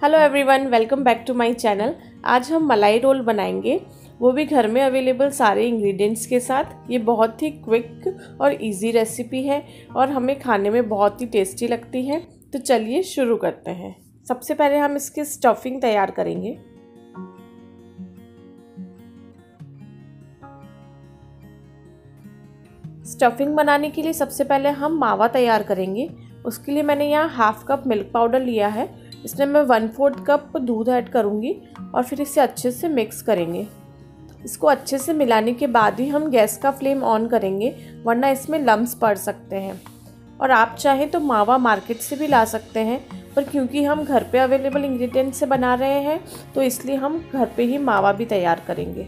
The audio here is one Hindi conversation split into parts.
Hello everyone, welcome back to my channel. आज हम मलाई रोल बनाएंगे, वो भी घर में अवेलेबल सारे इंग्रेडिएंट्स के साथ। ये बहुत ही क्विक और इजी रेसिपी है और हमें खाने में बहुत ही टेस्टी लगती है। तो चलिए शुरू करते हैं। सबसे पहले हम इसकी स्टफिंग तैयार करेंगे। स्टफिंग बनाने के लिए सबसे पहले हम मावा तैयार करेंगे। उसके लिए मैंने यहाँ हाफ कप मिल्क पाउडर लिया है। इसमें मैं 1/4 कप दूध ऐड करूँगी और फिर इसे अच्छे से मिक्स करेंगे। इसको अच्छे से मिलाने के बाद ही हम गैस का फ्लेम ऑन करेंगे, वरना इसमें लम्स पड़ सकते हैं। और आप चाहें तो मावा मार्केट से भी ला सकते हैं, पर क्योंकि हम घर पे अवेलेबल इंग्रेडिएंट से बना रहे हैं तो इसलिए हम घर पे ही मावा भी तैयार करेंगे।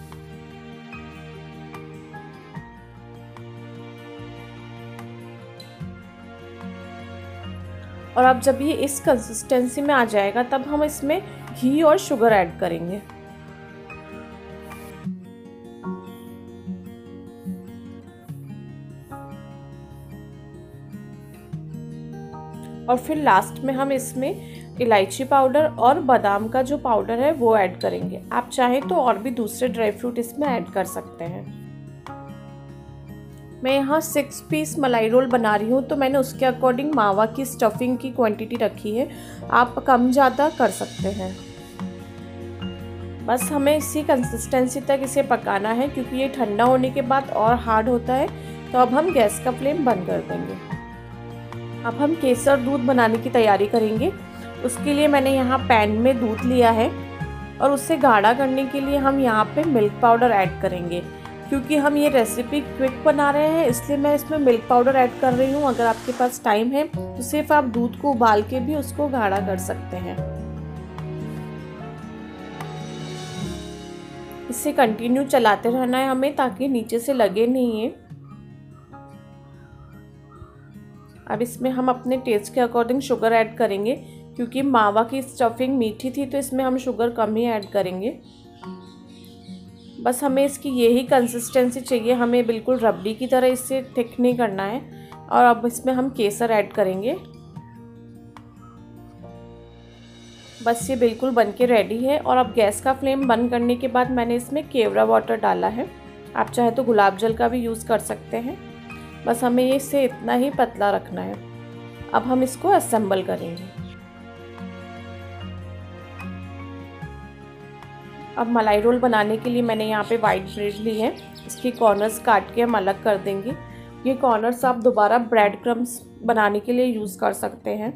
और अब जब ये इस कंसिस्टेंसी में आ जाएगा तब हम इसमें घी और शुगर ऐड करेंगे। और फिर लास्ट में हम इसमें इलायची पाउडर और बादाम का जो पाउडर है वो ऐड करेंगे। आप चाहें तो और भी दूसरे ड्राई फ्रूट इसमें ऐड कर सकते हैं। मैं यहाँ 6 पीस मलाई रोल बना रही हूँ, तो मैंने उसके अकॉर्डिंग मावा की स्टफिंग की क्वांटिटी रखी है। आप कम ज़्यादा कर सकते हैं। बस हमें इसी कंसिस्टेंसी तक इसे पकाना है, क्योंकि ये ठंडा होने के बाद और हार्ड होता है। तो अब हम गैस का फ्लेम बंद कर देंगे। अब हम केसर दूध बनाने की तैयारी करेंगे। उसके लिए मैंने यहाँ पैन में दूध लिया है और उसे गाढ़ा करने के लिए हम यहाँ पे मिल्क पाउडर ऐड करेंगे। क्योंकि हम ये रेसिपी क्विक बना रहे हैं, इसलिए मैं इसमें मिल्क पाउडर ऐड कर रही हूँ। अगर आपके पास टाइम है तो सिर्फ आप दूध को उबाल के भी उसको गाढ़ा कर सकते हैं। इसे कंटिन्यू चलाते रहना है हमें, ताकि नीचे से लगे नहीं है। अब इसमें हम अपने टेस्ट के अकॉर्डिंग शुगर ऐड करेंगे। क्योंकि मावा की स्टफिंग मीठी थी तो इसमें हम शुगर कम ही ऐड करेंगे। बस हमें इसकी यही कंसिस्टेंसी चाहिए, हमें बिल्कुल रबड़ी की तरह इससे थिक नहीं करना है। और अब इसमें हम केसर ऐड करेंगे। बस ये बिल्कुल बनके रेडी है। और अब गैस का फ्लेम बंद करने के बाद मैंने इसमें केवड़ा वाटर डाला है। आप चाहे तो गुलाब जल का भी यूज़ कर सकते हैं। बस हमें ये इसे इतना ही पतला रखना है। अब हम इसको असेंबल करेंगे। अब मलाई रोल बनाने के लिए मैंने यहाँ पे वाइट ब्रेड ली है। इसके कॉर्नर्स काट के हम अलग कर देंगे। ये कॉर्नर्स आप दोबारा ब्रेड क्रम्स बनाने के लिए यूज़ कर सकते हैं।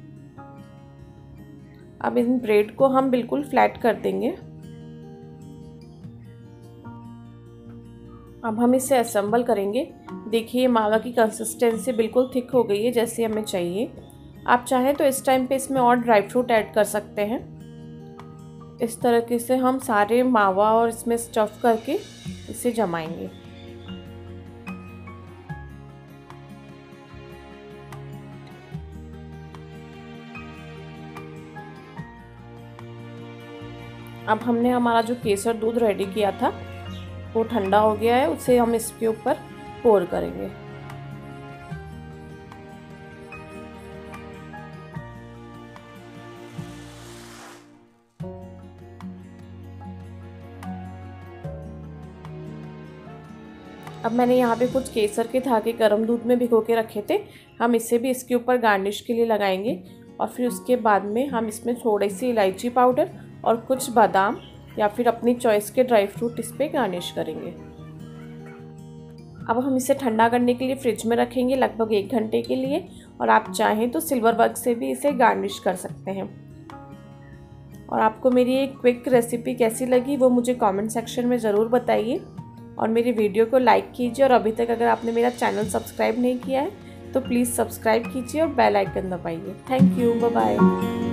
अब इन ब्रेड को हम बिल्कुल फ्लैट कर देंगे। अब हम इसे असेंबल करेंगे। देखिए मावा की कंसिस्टेंसी बिल्कुल थिक हो गई है, जैसे हमें चाहिए। आप चाहें तो इस टाइम पे इसमें और ड्राई फ्रूट ऐड कर सकते हैं। इस तरीके से हम सारे मावा और इसमें स्टफ़ करके इसे जमाएंगे। अब हमने हमारा जो केसर दूध रेडी किया था वो ठंडा हो गया है, उसे हम इसके ऊपर पोर करेंगे। अब मैंने यहाँ पे कुछ केसर के धागे गर्म दूध में भिगो के रखे थे। हम इसे भी इसके ऊपर गार्निश के लिए लगाएंगे। और फिर उसके बाद में हम इसमें थोड़ी सी इलायची पाउडर और कुछ बादाम या फिर अपनी चॉइस के ड्राई फ्रूट इस पर गार्निश करेंगे। अब हम इसे ठंडा करने के लिए फ्रिज में रखेंगे लगभग 1 घंटे के लिए। और आप चाहें तो सिल्वर वर्क से भी इसे गार्निश कर सकते हैं। और आपको मेरी ये क्विक रेसिपी कैसी लगी वो मुझे कमेंट सेक्शन में ज़रूर बताइए। और मेरी वीडियो को लाइक कीजिए। और अभी तक अगर आपने मेरा चैनल सब्सक्राइब नहीं किया है तो प्लीज़ सब्सक्राइब कीजिए और बेल आइकन दबाइए। Thank you, bye bye.